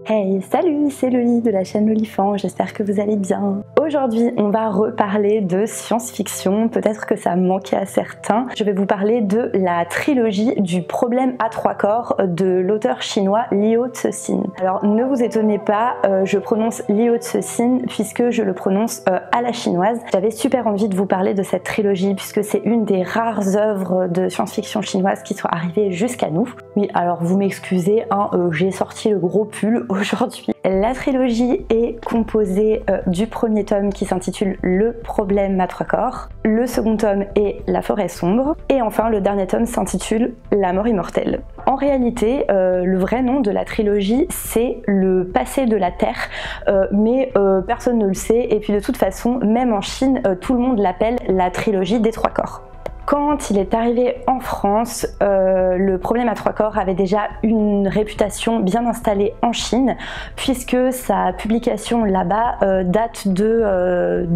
Hey, salut, c'est Loli de la chaîne Lolifant, j'espère que vous allez bien. Aujourd'hui, on va reparler de science-fiction, peut-être que ça a manqué à certains. Je vais vous parler de la trilogie du problème à trois corps de l'auteur chinois Liu Cixin. Alors ne vous étonnez pas, je prononce Liu Cixin puisque je le prononce à la chinoise. J'avais super envie de vous parler de cette trilogie puisque c'est une des rares œuvres de science-fiction chinoise qui soit arrivée jusqu'à nous. Oui, alors vous m'excusez, hein, j'ai sorti le gros pull aujourd'hui. La trilogie est composée du premier tome qui s'intitule Le problème à trois corps, le second tome est La forêt sombre, et enfin le dernier tome s'intitule La mort immortelle. En réalité, le vrai nom de la trilogie, c'est Le passé de la Terre, mais personne ne le sait, et puis de toute façon, même en Chine, tout le monde l'appelle la trilogie des trois corps. Quand il est arrivé en France, le problème à trois corps avait déjà une réputation bien installée en Chine, puisque sa publication là-bas date de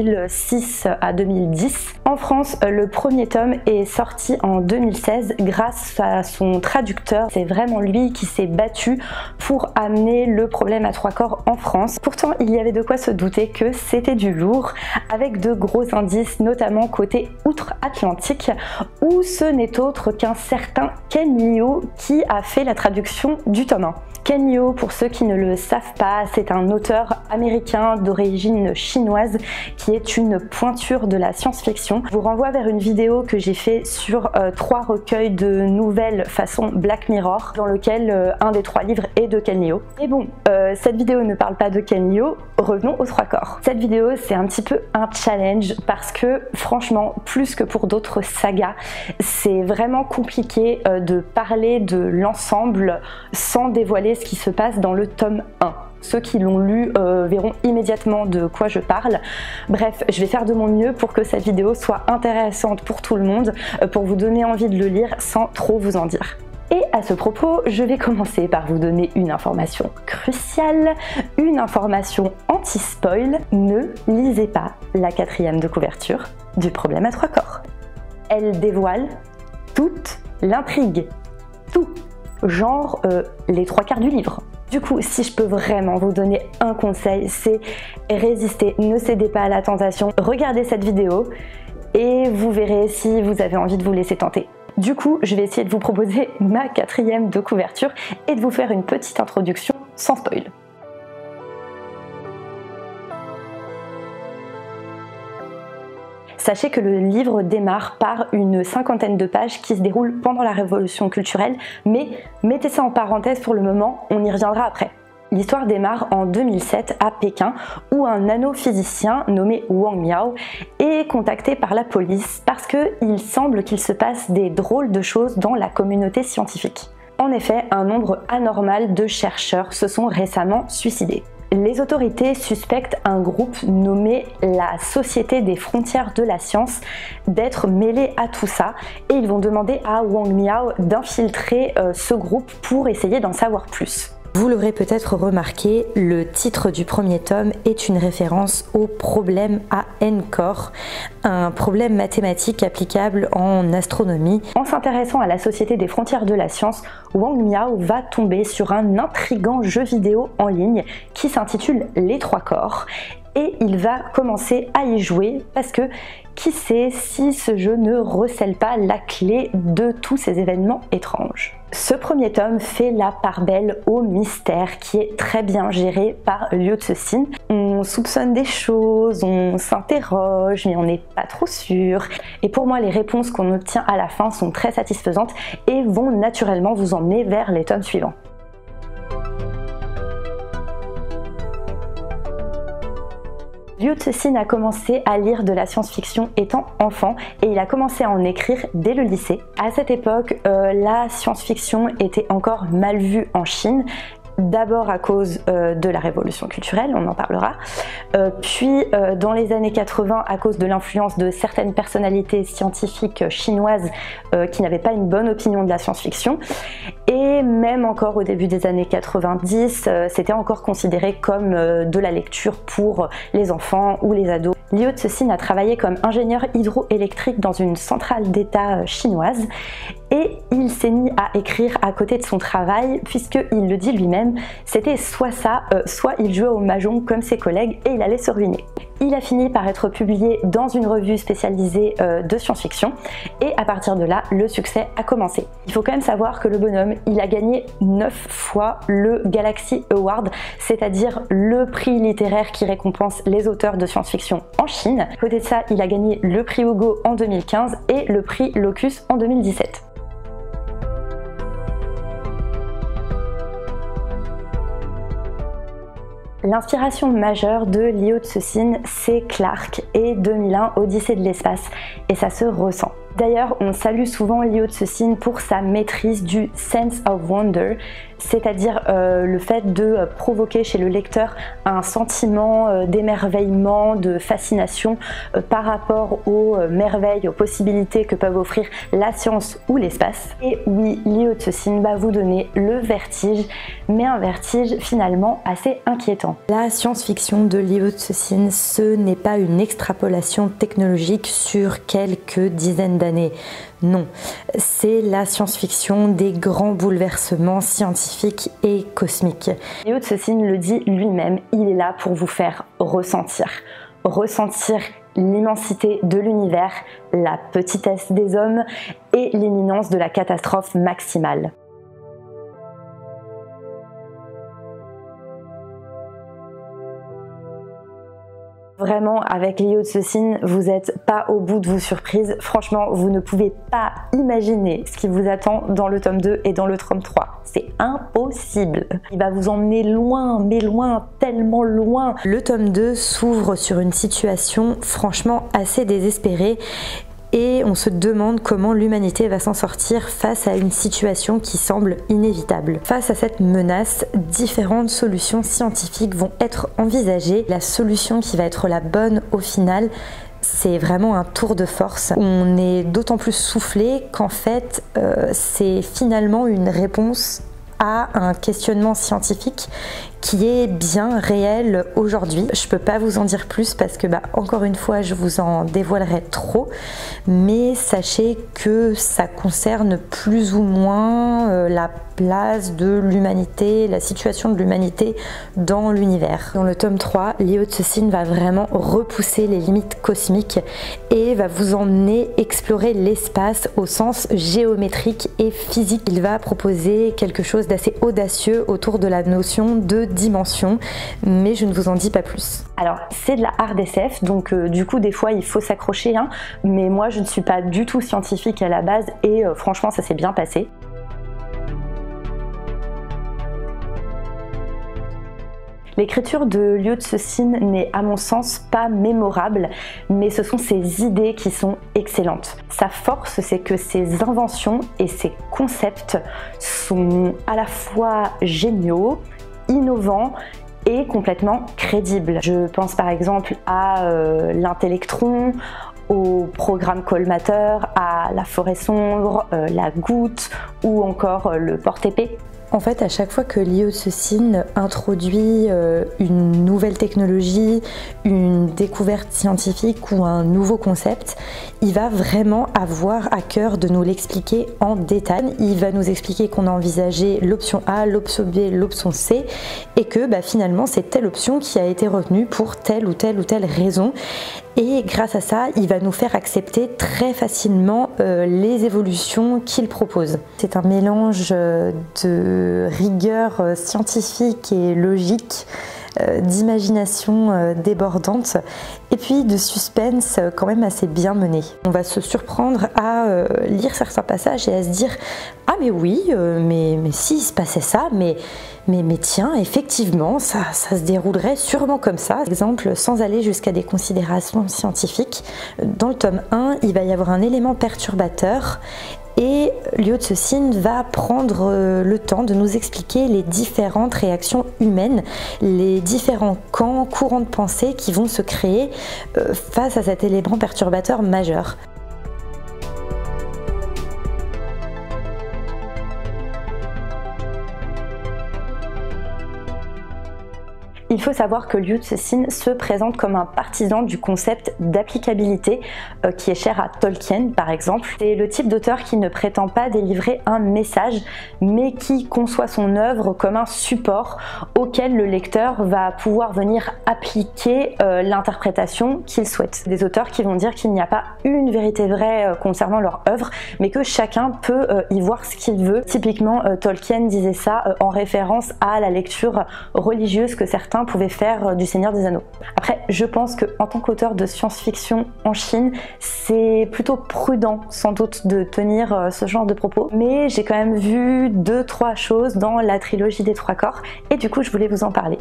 2006 à 2010. En France, le premier tome est sorti en 2016 grâce à son traducteur. C'est vraiment lui qui s'est battu pour amener le problème à trois corps en France. Pourtant, il y avait de quoi se douter que c'était du lourd, avec de gros indices, notamment côté outre-Atlantique, où ce n'est autre qu'un certain Ken Liu qui a fait la traduction du tome 1. Ken Liu, pour ceux qui ne le savent pas, c'est un auteur américain d'origine chinoise qui est une pointure de la science-fiction. Je vous renvoie vers une vidéo que j'ai fait sur 3 recueils de nouvelles façon Black Mirror, dans lequel un des 3 livres est de Ken Liu. Et bon, cette vidéo ne parle pas de Ken Liu, revenons aux trois corps. Cette vidéo, c'est un petit peu un challenge parce que franchement, plus que pour d'autres sagas, c'est vraiment compliqué de parler de l'ensemble sans dévoiler ce qui se passe dans le tome 1. Ceux qui l'ont lu verront immédiatement de quoi je parle. Bref, je vais faire de mon mieux pour que cette vidéo soit intéressante pour tout le monde, pour vous donner envie de le lire sans trop vous en dire. Et à ce propos, je vais commencer par vous donner une information cruciale, une information anti-spoil. Ne lisez pas la 4e de couverture du problème à trois corps. Elle dévoile toute l'intrigue, tout, genre les 3/4 du livre. Du coup, si je peux vraiment vous donner un conseil, c'est résister, ne cédez pas à la tentation, regardez cette vidéo et vous verrez si vous avez envie de vous laisser tenter. Du coup, je vais essayer de vous proposer ma 4e de couverture et de vous faire une petite introduction sans spoil. Sachez que le livre démarre par une 50aine de pages qui se déroulent pendant la Révolution culturelle, mais mettez ça en parenthèse pour le moment, on y reviendra après. L'histoire démarre en 2007 à Pékin, où un nanophysicien nommé Wang Miao est contacté par la police parce qu'il semble qu'il se passe des drôles de choses dans la communauté scientifique. En effet, un nombre anormal de chercheurs se sont récemment suicidés. Les autorités suspectent un groupe nommé la Société des frontières de la science d'être mêlé à tout ça et ils vont demander à Wang Miao d'infiltrer ce groupe pour essayer d'en savoir plus. Vous l'aurez peut-être remarqué, le titre du premier tome est une référence au problème à n corps, un problème mathématique applicable en astronomie. En s'intéressant à la Société des frontières de la science, Wang Miao va tomber sur un intriguant jeu vidéo en ligne qui s'intitule Les trois corps et il va commencer à y jouer parce que qui sait si ce jeu ne recèle pas la clé de tous ces événements étranges. Ce premier tome fait la part belle au mystère qui est très bien géré par Liu Cixin. On soupçonne des choses, on s'interroge, mais on n'est pas trop sûr. Et pour moi, les réponses qu'on obtient à la fin sont très satisfaisantes et vont naturellement vous emmener vers les tomes suivants. Liu Cixin a commencé à lire de la science-fiction étant enfant et il a commencé à en écrire dès le lycée. À cette époque, la science-fiction était encore mal vue en Chine. D'abord à cause de la révolution culturelle, on en parlera, puis dans les années 80 à cause de l'influence de certaines personnalités scientifiques chinoises qui n'avaient pas une bonne opinion de la science-fiction, et même encore au début des années 90, c'était encore considéré comme de la lecture pour les enfants ou les ados. Liu Cixin a travaillé comme ingénieur hydroélectrique dans une centrale d'État chinoise et il s'est mis à écrire à côté de son travail, puisqu'il le dit lui-même, c'était soit ça, soit il jouait au mahjong comme ses collègues et il allait se ruiner. Il a fini par être publié dans une revue spécialisée de science-fiction et à partir de là, le succès a commencé. Il faut quand même savoir que le bonhomme, il a gagné 9 fois le Galaxy Award, c'est-à-dire le prix littéraire qui récompense les auteurs de science-fiction en Chine. À côté de ça, il a gagné le prix Hugo en 2015 et le prix Locus en 2017. L'inspiration majeure de Liu Cixin, c'est Clarke et 2001 Odyssée de l'espace, et ça se ressent. D'ailleurs, on salue souvent Liu Cixin pour sa maîtrise du sense of wonder, c'est-à-dire le fait de provoquer chez le lecteur un sentiment d'émerveillement, de fascination par rapport aux merveilles, aux possibilités que peuvent offrir la science ou l'espace. Et oui, Liu Cixin va vous donner le vertige, mais un vertige finalement assez inquiétant. La science-fiction de Liu Cixin, ce n'est pas une extrapolation technologique sur quelques dizaines d'années. Non, c'est la science-fiction des grands bouleversements scientifiques et cosmiques. Liu Cixin le dit lui-même, il est là pour vous faire ressentir l'immensité de l'univers, la petitesse des hommes et l'imminence de la catastrophe maximale. Vraiment, avec Liu Cixin, vous n'êtes pas au bout de vos surprises. Franchement, vous ne pouvez pas imaginer ce qui vous attend dans le tome 2 et dans le tome 3. C'est impossible. Il va vous emmener loin, mais loin, tellement loin. Le tome 2 s'ouvre sur une situation franchement assez désespérée. Et on se demande comment l'humanité va s'en sortir face à une situation qui semble inévitable. Face à cette menace, différentes solutions scientifiques vont être envisagées. La solution qui va être la bonne au final, c'est vraiment un tour de force. On est d'autant plus soufflé qu'en fait, c'est finalement une réponse à un questionnement scientifique qui est bien réel aujourd'hui. Je peux pas vous en dire plus parce que encore une fois je vous en dévoilerai trop, mais sachez que ça concerne plus ou moins la place de l'humanité, la situation de l'humanité dans l'univers. Dans le tome 3, Liu Cixin va vraiment repousser les limites cosmiques et va vous emmener explorer l'espace au sens géométrique et physique. Il va proposer quelque chose d'assez audacieux autour de la notion de dimension, mais je ne vous en dis pas plus. Alors c'est de la hard SF, donc du coup des fois il faut s'accrocher, hein, mais moi je ne suis pas du tout scientifique à la base et franchement ça s'est bien passé. L'écriture de Liu Cixin n'est à mon sens pas mémorable, mais ce sont ses idées qui sont excellentes. Sa force, c'est que ses inventions et ses concepts sont à la fois géniaux, innovants et complètement crédibles. Je pense par exemple à l'intellectron, au programme collimateur, à la forêt sombre, la goutte ou encore le porte-épée. En fait, à chaque fois que Liu Cixin introduit une nouvelle technologie, une découverte scientifique ou un nouveau concept, il va vraiment avoir à cœur de nous l'expliquer en détail. Il va nous expliquer qu'on a envisagé l'option A, l'option B, l'option C et que finalement c'est telle option qui a été retenue pour telle ou telle raison. Et grâce à ça, il va nous faire accepter très facilement les évolutions qu'il propose. C'est un mélange de rigueur scientifique et logique, d'imagination débordante et puis de suspense quand même assez bien mené. On va se surprendre à lire certains passages et à se dire « Ah mais oui, mais si il se passait ça, mais tiens, effectivement, ça se déroulerait sûrement comme ça. » Par exemple, sans aller jusqu'à des considérations scientifiques, dans le tome 1, il va y avoir un élément perturbateur et Liu Cixin va prendre le temps de nous expliquer les différentes réactions humaines, les différents camps, courants de pensée qui vont se créer face à cet élément perturbateur majeur. Il faut savoir que Liu Cixin se présente comme un partisan du concept d'applicabilité qui est cher à Tolkien par exemple. C'est le type d'auteur qui ne prétend pas délivrer un message mais qui conçoit son œuvre comme un support auquel le lecteur va pouvoir venir appliquer l'interprétation qu'il souhaite. Des auteurs qui vont dire qu'il n'y a pas une vérité vraie concernant leur œuvre mais que chacun peut y voir ce qu'il veut. Typiquement Tolkien disait ça en référence à la lecture religieuse que certains pouvaient faire du Seigneur des Anneaux. Après, je pense que en tant qu'auteur de science-fiction en Chine, c'est plutôt prudent sans doute de tenir ce genre de propos, mais j'ai quand même vu 2-3 choses dans la trilogie des Trois Corps et du coup je voulais vous en parler.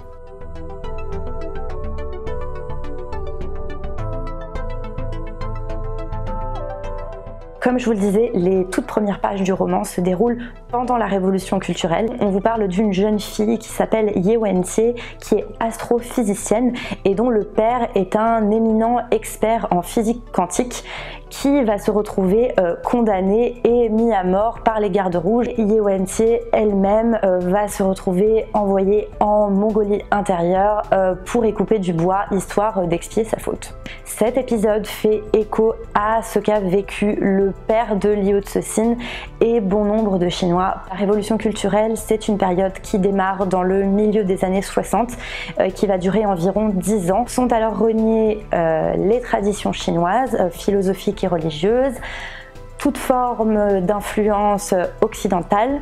Comme je vous le disais, les toutes premières pages du roman se déroulent pendant la Révolution culturelle. On vous parle d'une jeune fille qui s'appelle Ye Wenjie, qui est astrophysicienne et dont le père est un éminent expert en physique quantique qui va se retrouver condamné et mis à mort par les gardes rouges. Ye Wenjie elle-même va se retrouver envoyée en Mongolie intérieure pour y couper du bois, histoire d'expier sa faute. Cet épisode fait écho à ce qu'a vécu le père de Liu Cixin et bon nombre de Chinois. La révolution culturelle, c'est une période qui démarre dans le milieu des années 60, qui va durer environ 10 ans. Sont alors reniées les traditions chinoises, philosophiques et religieuses, toute forme d'influence occidentale,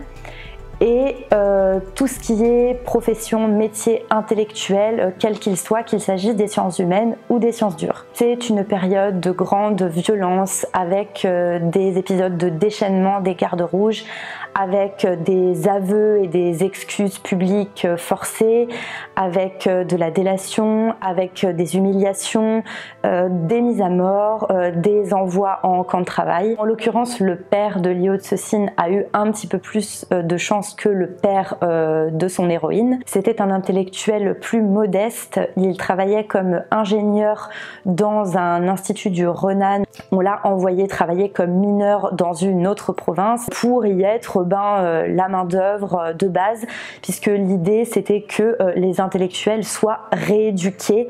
et tout ce qui est profession, métier intellectuel, quel qu'il soit, qu'il s'agisse des sciences humaines ou des sciences dures. C'est une période de grande violence avec des épisodes de déchaînement des gardes rouges, avec des aveux et des excuses publiques forcées, avec de la délation, avec des humiliations, des mises à mort, des envois en camp de travail. En l'occurrence, le père de Liu Cixin a eu un petit peu plus de chance que le père de son héroïne. C'était un intellectuel plus modeste, il travaillait comme ingénieur dans un institut du Renan. On l'a envoyé travailler comme mineur dans une autre province pour y être la main d'œuvre de base, puisque l'idée c'était que les intellectuels soient rééduqués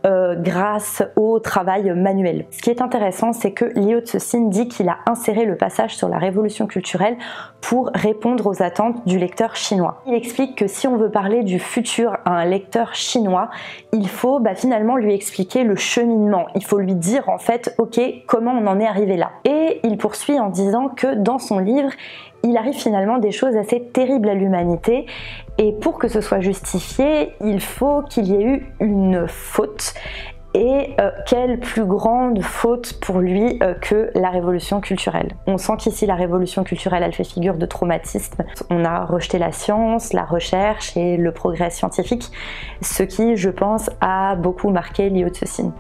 grâce au travail manuel. Ce qui est intéressant, c'est que Liu Cixin dit qu'il a inséré le passage sur la révolution culturelle pour répondre aux attentes du lecteur chinois. Il explique que si on veut parler du futur à un lecteur chinois, il faut finalement lui expliquer le cheminement. Il faut lui dire en fait, ok, comment on en est arrivé là. Et il poursuit en disant que dans son livre, il arrive finalement des choses assez terribles à l'humanité et pour que ce soit justifié, il faut qu'il y ait eu une faute. Et quelle plus grande faute pour lui que la révolution culturelle. On sent qu'ici la révolution culturelle elle fait figure de traumatisme. On a rejeté la science, la recherche et le progrès scientifique, ce qui je pense a beaucoup marqué Liu Cixin.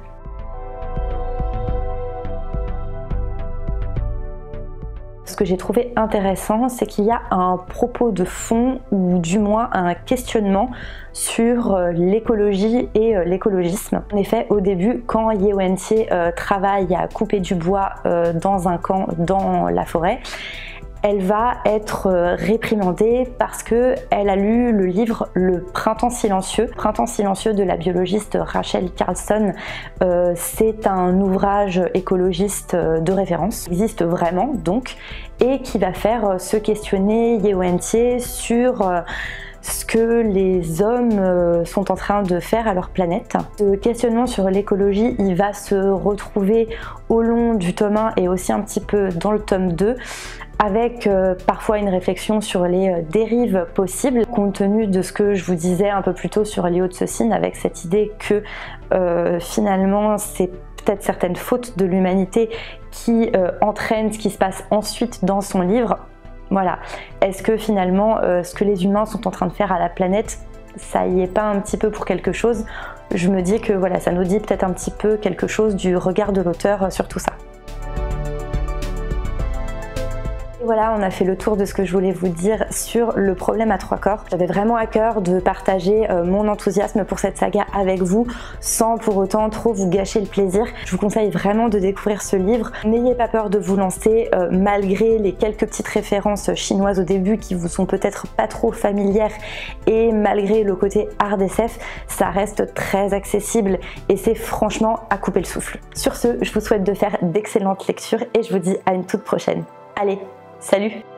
Ce que j'ai trouvé intéressant, c'est qu'il y a un propos de fond ou du moins un questionnement sur l'écologie et l'écologisme. En effet, au début, quand Ye Wenjie travaille à couper du bois dans un camp dans la forêt, elle va être réprimandée parce qu'elle a lu le livre Le Printemps silencieux. Printemps silencieux de la biologiste Rachel Carlson, c'est un ouvrage écologiste de référence, qui existe vraiment donc, et qui va faire se questionner Ye Wenjie sur ce que les hommes sont en train de faire à leur planète. Ce questionnement sur l'écologie, il va se retrouver au long du tome 1 et aussi un petit peu dans le tome 2, avec parfois une réflexion sur les dérives possibles, compte tenu de ce que je vous disais un peu plus tôt sur Liu Cixin, avec cette idée que finalement c'est peut-être certaines fautes de l'humanité qui entraînent ce qui se passe ensuite dans son livre. Voilà, est-ce que finalement ce que les humains sont en train de faire à la planète, ça y est pas un petit peu pour quelque chose? Je me dis que voilà, ça nous dit peut-être un petit peu quelque chose du regard de l'auteur sur tout ça. Et voilà, on a fait le tour de ce que je voulais vous dire sur le problème à trois corps. J'avais vraiment à cœur de partager mon enthousiasme pour cette saga avec vous sans pour autant trop vous gâcher le plaisir. Je vous conseille vraiment de découvrir ce livre. N'ayez pas peur de vous lancer malgré les quelques petites références chinoises au début qui vous sont peut-être pas trop familières et malgré le côté hard SF, ça reste très accessible et c'est franchement à couper le souffle. Sur ce, je vous souhaite de faire d'excellentes lectures et je vous dis à une toute prochaine. Allez, salut!